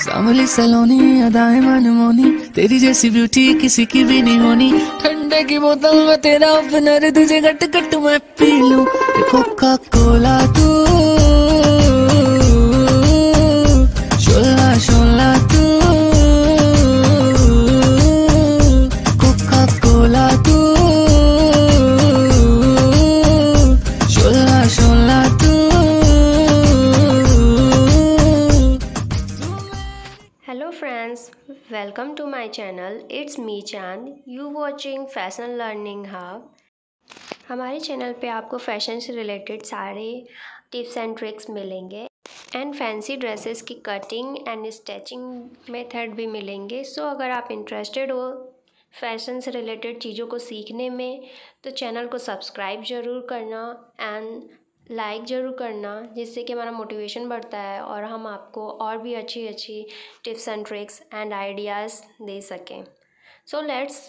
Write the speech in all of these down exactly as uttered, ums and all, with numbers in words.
सांवली सलोनी अदाएं मनमोनी, तेरी जैसी ब्यूटी किसी की भी नहीं होनी। ठंडे की बोतल में तेरा ओपनर, तुझे गट गट मैं पी लूं। कोका कोला तू, शोला शोला तू, कोका कोला तू, शोला शोला तू। Hello friends, welcome to my channel. It's me Chand, you watching fashion learning hub. हमारे चैनल पे आपको फैशन से रिलेटेड सारे टिप्स एंड ट्रिक्स मिलेंगे एंड फैंसी ड्रेसेस की कटिंग एंड स्टिचिंग मेथड भी मिलेंगे। सो so, अगर आप इंटरेस्टेड हो फैशन से रिलेटेड चीज़ों को सीखने में तो चैनल को सब्सक्राइब ज़रूर करना एंड लाइक ज़रूर करना, जिससे कि हमारा मोटिवेशन बढ़ता है और हम आपको और भी अच्छी अच्छी tips and tricks and ideas दे सकें। सो लेट्स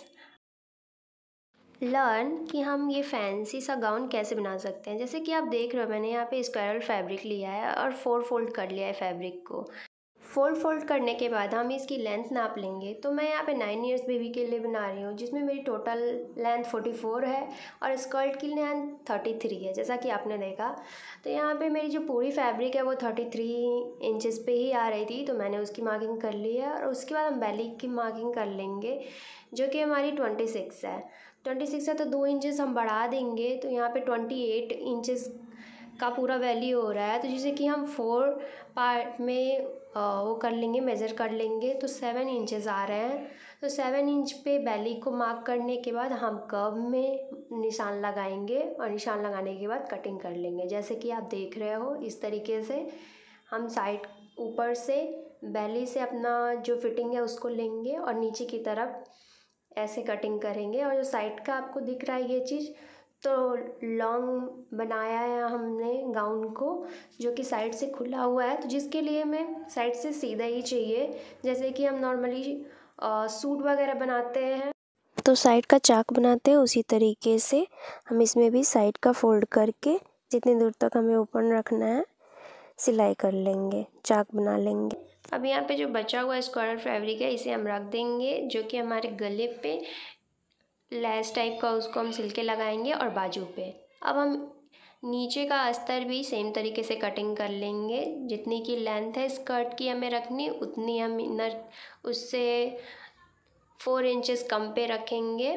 लर्न कि हम ये फैंसी सा गाउन कैसे बना सकते हैं। जैसे कि आप देख रहे हो, मैंने यहाँ पे स्क्वायरल फैब्रिक लिया है और फोर फोल्ड कर लिया है फैब्रिक को। फोर फोल्ड करने के बाद हम इसकी लेंथ नाप लेंगे। तो मैं यहाँ पे नाइन इयर्स बेबी के लिए बना रही हूँ, जिसमें मेरी टोटल लेंथ फोर्टी फोर है और स्कर्ट की लेंथ थर्टी थ्री है, जैसा कि आपने देखा। तो यहाँ पे मेरी जो पूरी फैब्रिक है वो थर्टी थ्री इंचेस पे ही आ रही थी, तो मैंने उसकी मार्किंग कर ली है। और उसके बाद हम बेली की मार्किंग कर लेंगे, जो कि हमारी ट्वेंटी सिक्स है। ट्वेंटी सिक्स है तो दो इंचेस हम बढ़ा देंगे, तो यहाँ पे ट्वेंटी एट इंचेस का पूरा वैल्यू हो रहा है। तो जैसे कि हम फोर पार्ट में वो कर लेंगे, मेज़र कर लेंगे, तो सेवन इंचेस आ रहे हैं। तो सेवन इंच पे बेली को मार्क करने के बाद हम कर्व में निशान लगाएंगे और निशान लगाने के बाद कटिंग कर लेंगे। जैसे कि आप देख रहे हो, इस तरीके से हम साइड ऊपर से बेली से अपना जो फिटिंग है उसको लेंगे और नीचे की तरफ ऐसे कटिंग करेंगे। और जो साइड का आपको दिख रहा है ये चीज़, तो लॉन्ग बनाया है हमने गाउन को, जो कि साइड से खुला हुआ है, तो जिसके लिए हमें साइड से सीधा ही चाहिए। जैसे कि हम नॉर्मली सूट वगैरह बनाते हैं तो साइड का चाक बनाते हैं, उसी तरीके से हम इसमें भी साइड का फोल्ड करके जितनी दूर तक हमें ओपन रखना है सिलाई कर लेंगे, चाक बना लेंगे। अब यहाँ पे जो बचा हुआ स्क्वायर फैब्रिक है इसे हम रख देंगे, जो कि हमारे गले पे लेस टाइप का उसको हम सिल के लगाएंगे और बाजू पे। अब हम नीचे का अस्तर भी सेम तरीके से कटिंग कर लेंगे। जितनी की लेंथ है स्कर्ट की हमें रखनी, उतनी हम इनर उससे फोर इंचेस कम पे रखेंगे।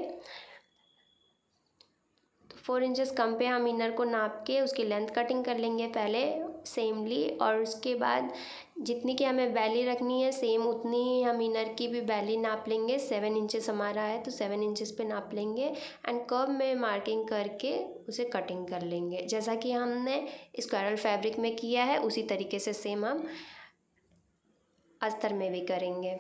तो फोर इंचेस कम पे हम इनर को नाप के उसकी लेंथ कटिंग कर लेंगे पहले सेमली, और उसके बाद जितनी की हमें बेली रखनी है सेम उतनी ही हम इनर की भी बेली नाप लेंगे। सेवन इंचेस हमारा है तो सेवन इंचेस पे नाप लेंगे एंड कर्व में मार्किंग करके उसे कटिंग कर लेंगे, जैसा कि हमने स्क्वायरल फैब्रिक में किया है उसी तरीके से सेम हम अस्तर में भी करेंगे।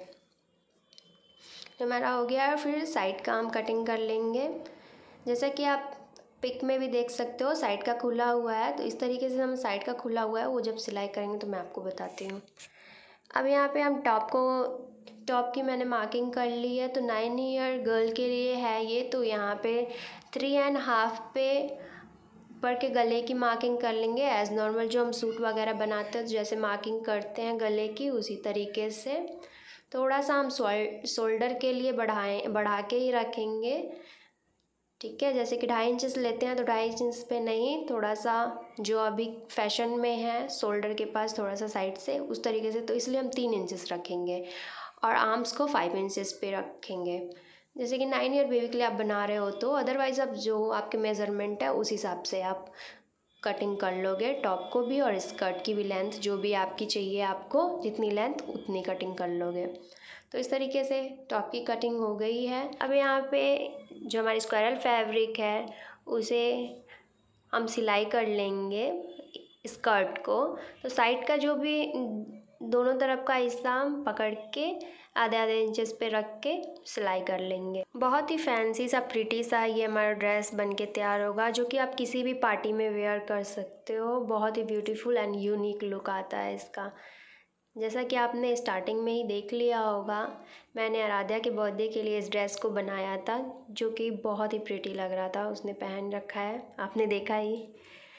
तो हमारा हो गया। फिर साइड का हम कटिंग कर लेंगे, जैसा कि आप पिक में भी देख सकते हो साइड का खुला हुआ है। तो इस तरीके से हम साइड का खुला हुआ है वो जब सिलाई करेंगे तो मैं आपको बताती हूँ। अब यहाँ पे हम टॉप को टॉप की मैंने मार्किंग कर ली है, तो नाइन ईयर गर्ल के लिए है ये। तो यहाँ पे थ्री एंड हाफ पे ऊपर के गले की मार्किंग कर लेंगे एज़ नॉर्मल जो हम सूट वगैरह बनाते हैं जैसे मार्किंग करते हैं गले की, उसी तरीके से। थोड़ा सा हम शोल्डर के लिए बढ़ाएं बढ़ा के ही रखेंगे, ठीक है। जैसे कि ढाई इंचेस लेते हैं तो ढाई इंच पे नहीं, थोड़ा सा जो अभी फैशन में है शोल्डर के पास थोड़ा सा साइड से, उस तरीके से। तो इसलिए हम तीन इंचेस रखेंगे और आर्म्स को फाइव इंचेस पे रखेंगे, जैसे कि नाइन ईयर बेबी के लिए आप बना रहे हो। तो अदरवाइज़ आप जो आपके मेज़रमेंट है उस हिसाब से आप कटिंग कर लोगे, टॉप को भी और स्कर्ट की भी लेंथ जो भी आपकी चाहिए, आपको जितनी लेंथ उतनी कटिंग कर लोगे। तो इस तरीके से टॉप की कटिंग हो गई है। अब यहाँ पे जो हमारी स्क्वायरल फैब्रिक है उसे हम सिलाई कर लेंगे स्कर्ट को। तो साइड का जो भी दोनों तरफ का हिस्सा हम पकड़ के आधे आधे इंचेस पे रख के सिलाई कर लेंगे। बहुत ही फैंसी सा प्रिटी सा ये हमारा ड्रेस बन के तैयार होगा, जो कि आप किसी भी पार्टी में वेयर कर सकते हो। बहुत ही ब्यूटीफुल एंड यूनिक लुक आता है इसका। जैसा कि आपने स्टार्टिंग में ही देख लिया होगा, मैंने आराध्या के बर्थडे के लिए इस ड्रेस को बनाया था, जो कि बहुत ही प्रिटी लग रहा था। उसने पहन रखा है, आपने देखा ही।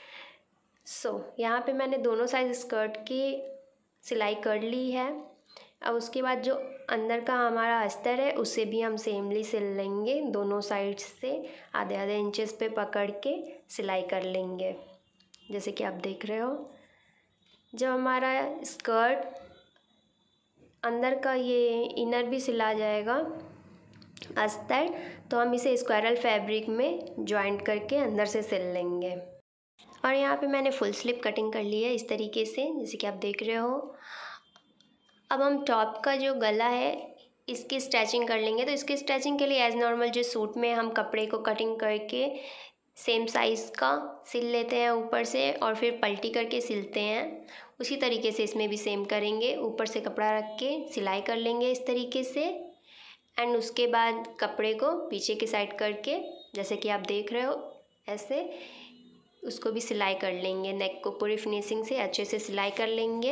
सो so, यहाँ पे मैंने दोनों साइज स्कर्ट की सिलाई कर ली है अब उसके बाद जो अंदर का हमारा अस्तर है उसे भी हम सेमली सिल लेंगे। दोनों साइड से आधे आधे इंचेस पे पकड़ के सिलाई कर लेंगे, जैसे कि आप देख रहे हो। जब हमारा स्कर्ट अंदर का ये इनर भी सिला जाएगा अस्तर, तो हम इसे स्क्वायरल फैब्रिक में जॉइंट करके अंदर से सिल लेंगे। और यहाँ पे मैंने फुल स्लिप कटिंग कर ली है इस तरीके से, जैसे कि आप देख रहे हो। अब हम टॉप का जो गला है इसकी स्टिचिंग कर लेंगे। तो इसकी स्टिचिंग के लिए एज़ नॉर्मल जो सूट में हम कपड़े को कटिंग करके सेम साइज़ का सिल लेते हैं ऊपर से और फिर पलटी करके सिलते हैं, उसी तरीके से इसमें भी सेम करेंगे। ऊपर से कपड़ा रख के सिलाई कर लेंगे इस तरीके से, एंड उसके बाद कपड़े को पीछे की साइड करके, जैसे कि आप देख रहे हो ऐसे, उसको भी सिलाई कर लेंगे। नेक को पूरी फिनिशिंग से अच्छे से सिलाई कर लेंगे।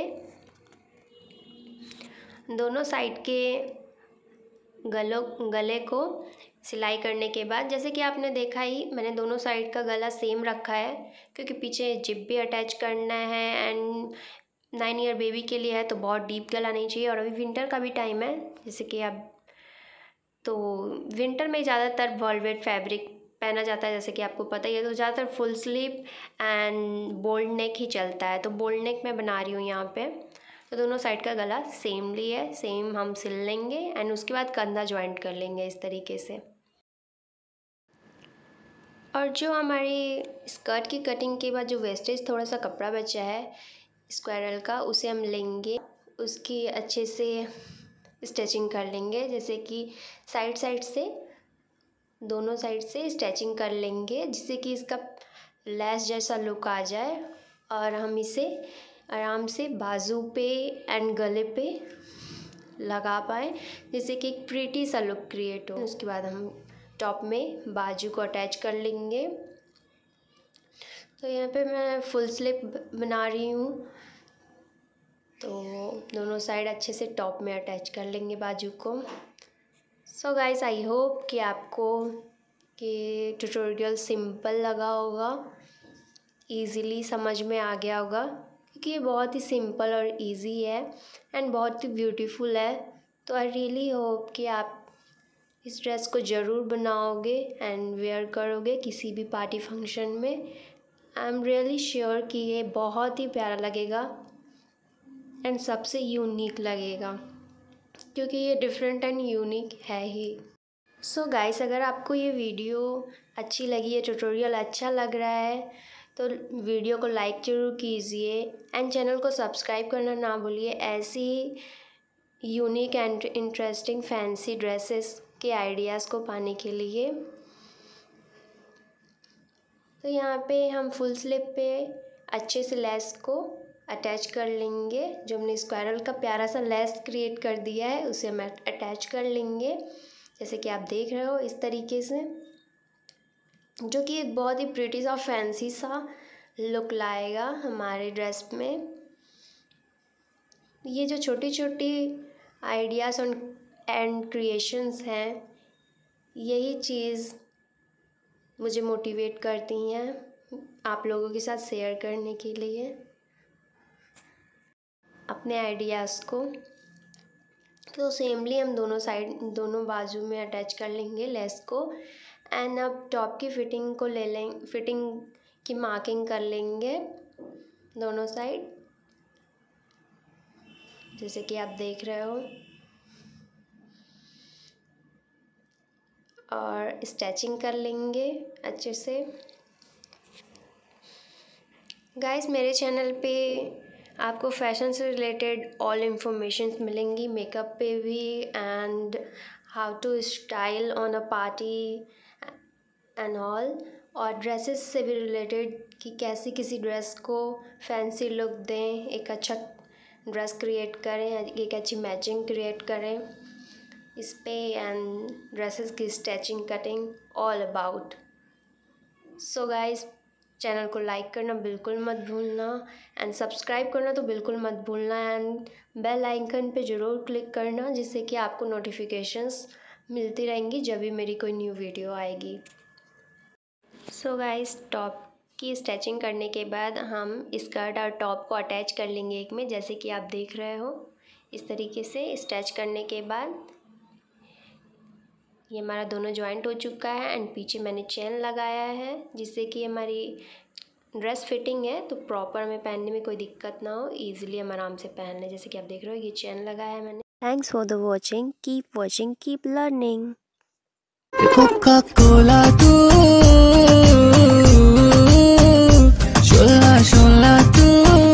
दोनों साइड के गलों गले को सिलाई करने के बाद, जैसे कि आपने देखा ही, मैंने दोनों साइड का गला सेम रखा है क्योंकि पीछे जिप भी अटैच करना है एंड नाइन ईयर बेबी के लिए है तो बहुत डीप गला नहीं चाहिए। और अभी विंटर का भी टाइम है, जैसे कि आप, तो विंटर में ज़्यादातर वॉल्वेट फैब्रिक पहना जाता है, जैसे कि आपको पता ही है। तो ज़्यादातर full sleeve and bold neck ही चलता है, तो बोल्ड नेक मैं बना रही हूँ यहाँ पे। तो दोनों साइड का गला सेमली है, सेम हम सिल लेंगे एंड उसके बाद कंधा ज्वाइंट कर लेंगे इस तरीके से। और जो हमारी स्कर्ट की कटिंग के बाद जो वेस्टेज थोड़ा सा कपड़ा बचा है स्क्वायरल का, उसे हम लेंगे, उसकी अच्छे से स्टिचिंग कर लेंगे, जैसे कि साइड साइड से, दोनों साइड से स्टिचिंग कर लेंगे जिससे कि इसका लेस जैसा लुक आ जाए और हम इसे आराम से बाजू पे एंड गले पे लगा पाएँ, जिससे कि एक प्रीटी सा लुक क्रिएट हो। उसके बाद हम टॉप में बाजू को अटैच कर लेंगे। तो यहाँ पे मैं फुल स्लिप बना रही हूँ, तो दोनों साइड अच्छे से टॉप में अटैच कर लेंगे बाजू को। सो गाइस, आई होप कि आपको कि ट्यूटोरियल सिंपल लगा होगा, इजीली समझ में आ गया होगा, क्योंकि ये बहुत ही सिंपल और इजी है एंड बहुत ही ब्यूटीफुल है। तो आई रियली होप कि आप इस ड्रेस को ज़रूर बनाओगे एंड वेयर करोगे किसी भी पार्टी फंक्शन में। आई एम रियली श्योर कि ये बहुत ही प्यारा लगेगा एंड सबसे यूनिक लगेगा, क्योंकि ये डिफरेंट एंड यूनिक है ही। सो so गाइस, अगर आपको ये वीडियो अच्छी लगी है, ट्यूटोरियल अच्छा लग रहा है, तो वीडियो को लाइक ज़रूर कीजिए एंड चैनल को सब्सक्राइब करना ना भूलिए ऐसी unique and interesting fancy dresses के आइडियाज़ को पाने के लिए। तो यहाँ पे हम फुल स्लीव पे अच्छे से लेस को अटैच कर लेंगे। जो हमने स्क्वायरल का प्यारा सा लेस क्रिएट कर दिया है उसे हम अटैच कर लेंगे, जैसे कि आप देख रहे हो इस तरीके से, जो कि एक बहुत ही प्रिटी सा फैंसी सा लुक लाएगा हमारे ड्रेस में। ये जो छोटी छोटी आइडियाज़ एंड क्रिएशंस हैं, यही चीज़ मुझे मोटिवेट करती हैं आप लोगों के साथ शेयर करने के लिए अपने आइडियाज़ को। तो सेमली हम दोनों साइड, दोनों बाजू में अटैच कर लेंगे लेस को एंड अब टॉप की फिटिंग को ले लें, फिटिंग की मार्किंग कर लेंगे दोनों साइड, जैसे कि आप देख रहे हो, और स्टिचिंग कर लेंगे अच्छे से। गाइस, मेरे चैनल पे आपको फैशन से रिलेटेड ऑल इन्फॉर्मेशन मिलेंगी, मेकअप पे भी and how to style on a party and all, और ड्रेसेस से भी रिलेटेड कि कैसे किसी ड्रेस को फैंसी लुक दें, एक अच्छा ड्रेस क्रिएट करें, एक अच्छी मैचिंग क्रिएट करें इस पे, एंड ड्रेसेस की stitching, cutting, all about. So guys, channel को लाइक करना बिल्कुल मत भूलना एंड सब्सक्राइब करना तो बिल्कुल मत भूलना एंड बेल आइकन पे ज़रूर क्लिक करना, जिससे कि आपको नोटिफिकेशंस मिलती रहेंगी जब भी मेरी कोई न्यू वीडियो आएगी। सो गाइस, टॉप की स्टिचिंग करने के बाद हम स्कर्ट और टॉप को अटैच कर लेंगे एक में, जैसे कि आप देख रहे हो इस तरीके से स्ट्रेच करने के बाद ये हमारा दोनों जॉइंट हो चुका है एंड पीछे मैंने चेन लगाया है जिससे कि हमारी ड्रेस फिटिंग है तो प्रॉपर हमें पहनने में कोई दिक्कत ना हो, ईजिली हम आराम से पहन लें। जैसे कि आप देख रहे हो ये चेन लगाया है मैंने। Thanks for the watching, keep watching, keep learning. Coca Cola तू शोला शोला तू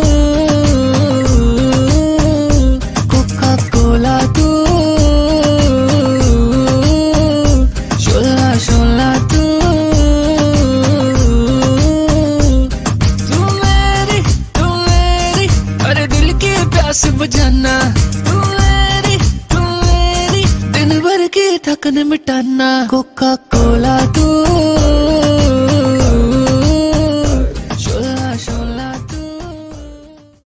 कोका कोला तू शोला शोला तू तू मेरी तू मेरी अरे दिल की प्यास बुझाना, तू मेरी तू मेरी दिन भर की थकन मिटाना। कोका कोला तू